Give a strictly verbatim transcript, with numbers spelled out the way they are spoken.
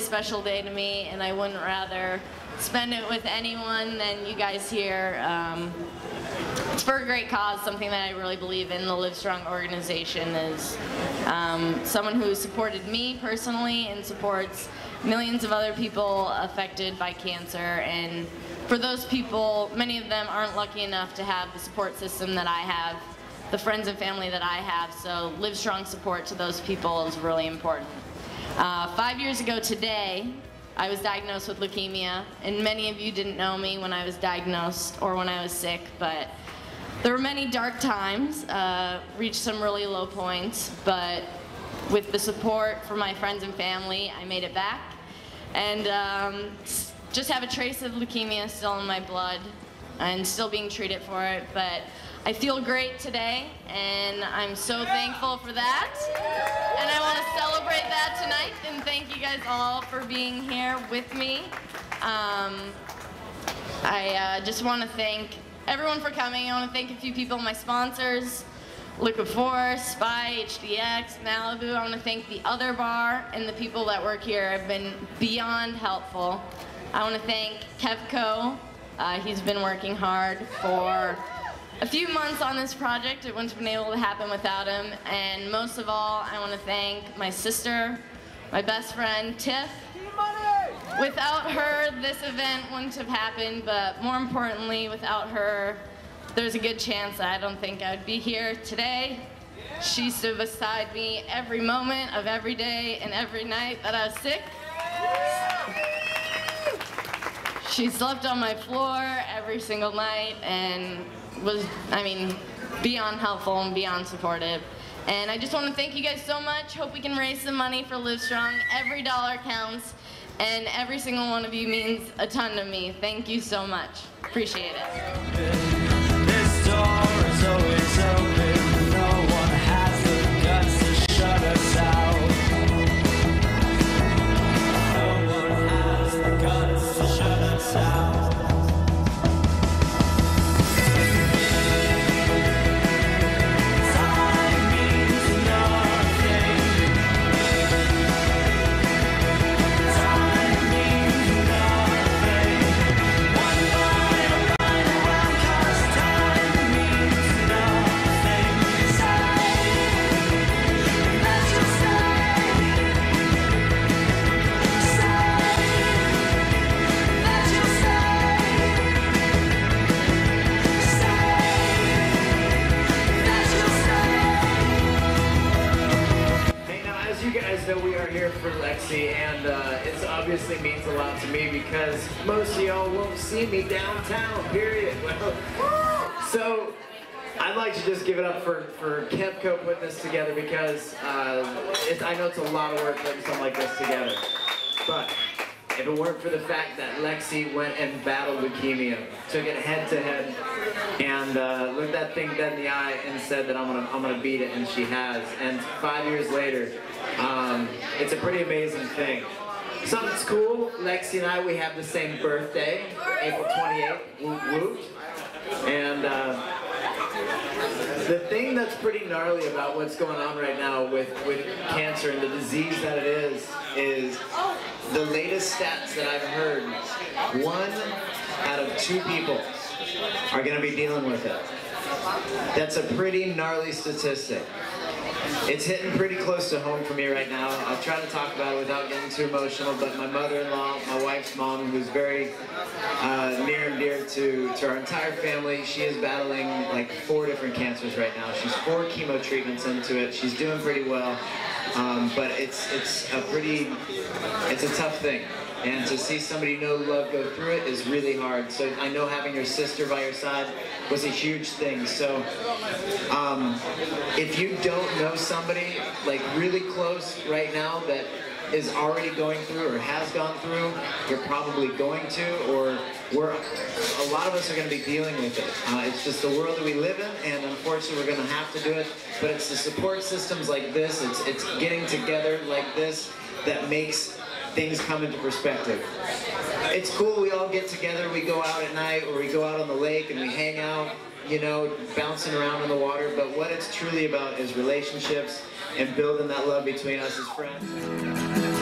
special day to me, and I wouldn't rather spend it with anyone than you guys here. Um, it's for a great cause, something that I really believe in. The Livestrong organization is um, someone who supported me personally and supports millions of other people affected by cancer. And for those people, many of them aren't lucky enough to have the support system that I have, the friends and family that I have, so Livestrong support to those people is really important. Uh, five years ago today, I was diagnosed with leukemia, and many of you didn't know me when I was diagnosed or when I was sick, but there were many dark times, uh, reached some really low points, but with the support from my friends and family, I made it back, and um, just have a trace of leukemia still in my blood and still being treated for it, but I feel great today, and I'm so thankful for that. And I want to celebrate that tonight, and thank you guys all for being here with me. Um, I uh, just want to thank everyone for coming. I want to thank a few people, my sponsors, Liquid Force, Spy, H D X, Malibu. I want to thank the Other Bar and the people that work here have been beyond helpful. I want to thank Kevco. Uh, he's been working hard for a few months on this project. It wouldn't have been able to happen without him. And most of all, I want to thank my sister, my best friend, Tiff. Without her, this event wouldn't have happened, but more importantly, without her, there's a good chance that I don't think I'd be here today. She stood beside me every moment of every day and every night that I was sick. She slept on my floor every single night and was, I mean, beyond helpful and beyond supportive. And I just want to thank you guys so much. Hope we can raise some money for Livestrong. Every dollar counts, and every single one of you means a ton to me. Thank you so much. Appreciate it. This door is always open. No one has the guts to shut us out. No one has the guts to shut us out. For Lexi, and uh, it obviously means a lot to me because most of y'all won't see me downtown, period. Well, so I'd like to just give it up for, for Kevco putting this together because uh, it, I know it's a lot of work putting something like this together. But if it weren't for the fact that Lexi went and battled leukemia, took it head to head, and uh, looked that thing dead in the eye and said that I'm gonna, I'm gonna beat it, and she has. And five years later, um, it's a pretty amazing thing. Something's cool, Lexi and I, we have the same birthday, April twenty-eighth, woot woot. And uh, the thing that's pretty gnarly about what's going on right now with, with cancer and the disease that it is, is the latest stats that I've heard, one out of two people are going to be dealing with it. That's a pretty gnarly statistic. It's hitting pretty close to home for me right now. I'll try to talk about it without getting too emotional, but my mother-in-law, my wife's mom, who's very uh, near and dear to, to our entire family, she is battling like four different cancers right now. She's four chemo treatments into it. She's doing pretty well, um, but it's, it's a pretty, it's a tough thing. And to see somebody you know love go through it is really hard. So I know having your sister by your side was a huge thing. So um, if you don't know somebody like really close right now that is already going through or has gone through, you're probably going to, or we're, a lot of us are going to be dealing with it. Uh, it's just the world that we live in, and unfortunately we're going to have to do it. But it's the support systems like this, it's, it's getting together like this that makes things come into perspective. It's cool, we all get together, we go out at night or we go out on the lake and we hang out, you know, bouncing around in the water, but what it's truly about is relationships and building that love between us as friends.